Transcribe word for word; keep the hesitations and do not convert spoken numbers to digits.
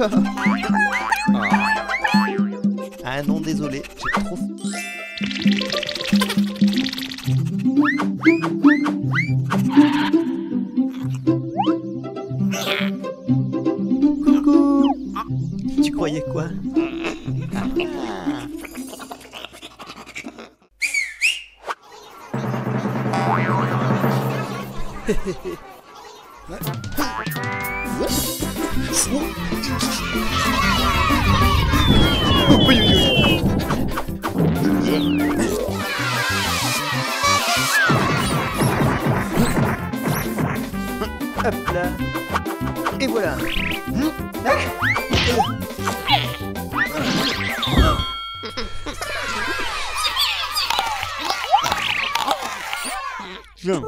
Oula. Ah non, désolé, j'ai trop... Coucou. Tu croyais quoi? Ah. Oui, oui, oui. Hop là. Et voilà. Viens.